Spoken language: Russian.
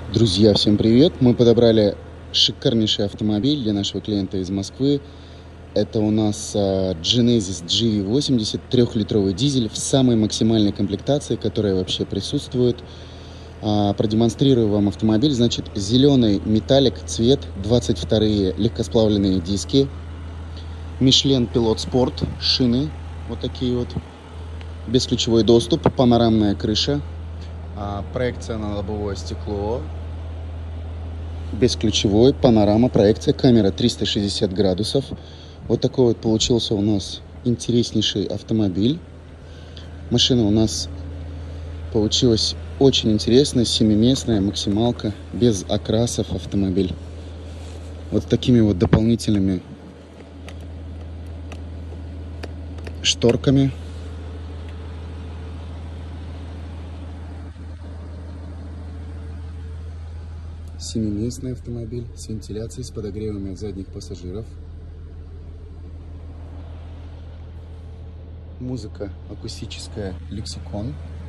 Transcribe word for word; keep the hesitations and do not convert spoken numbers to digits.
Друзья, всем привет! Мы подобрали шикарнейший автомобиль для нашего клиента из Москвы. Это у нас Genesis джи ви восемьдесят, трехлитровый дизель в самой максимальной комплектации, которая вообще присутствует. Продемонстрирую вам автомобиль. Значит, зеленый металлик цвет, двадцать вторые легкосплавленные диски, Michelin Pilot Sport, шины вот такие вот, бесключевой доступ, панорамная крыша, проекция на лобовое стекло, бесключевой, панорама, проекция, камера триста шестьдесят градусов. Вот такой вот получился у нас интереснейший автомобиль. Машина у нас получилась очень интересная, семиместная, максималка, без окрасов автомобиль. Вот с такими вот дополнительными шторками. Семиместный автомобиль с вентиляцией, с подогревами задних пассажиров. Музыка акустическая Lexicon.